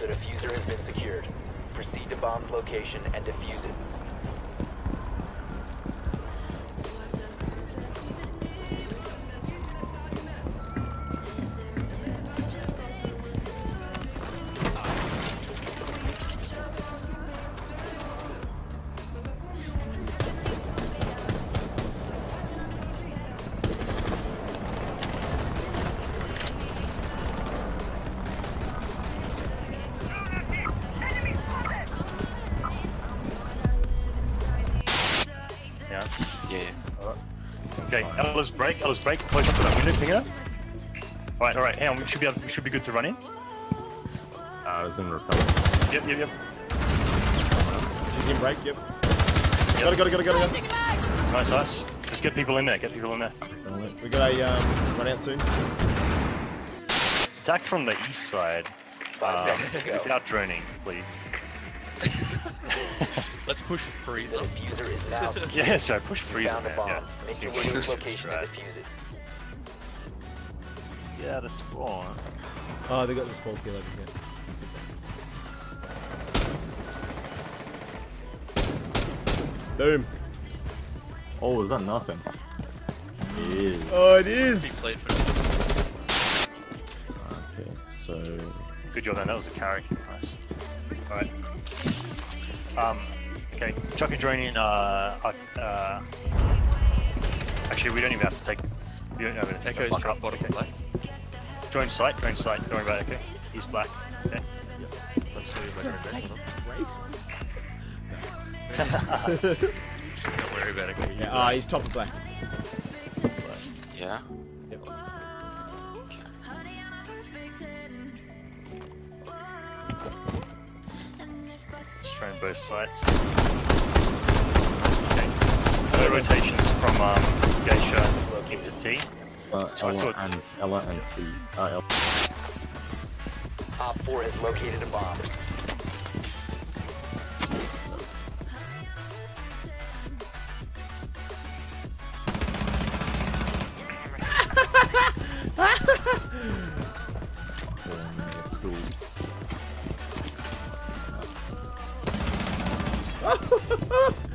The diffuser has been secured. Proceed to bomb's location and defuse it. Yeah. Okay, Ella's break, close up to that window, finger. Alright, hang on, we should be good to run in. It's in repel. Yep. He's in break, yep. Got it. Nice. Let's get people in there, We got a run out soon. Attack from the east side. 5 seconds to go. Without droning, please. Let's push The freezer. diffuser is now secured. Yeah, sorry, push freezer, Found the man. bomb. Yeah. Make your Seems way to like its location and right. defuse it. Get out of spawn. Oh, they got the small kill over here. Boom. Oh, is that nothing? It is. Oh, it He is. played for Okay, so Good job, man. That was a carry. Nice. Alright. Okay. Chuck and drone in. Actually, we don't even have to take. We don't have anything. Echo's drop bottom left. Drone sight. Don't worry about it. Okay. He's black. Okay. Let's see if I can Racist. Don't worry about it. Yeah, he's top of black. Yeah. Yep. Just trying both sides. Okay. No rotations from Geisha into T. So I saw Ella and T. Ella. Op 4 has located a bomb. Let's go.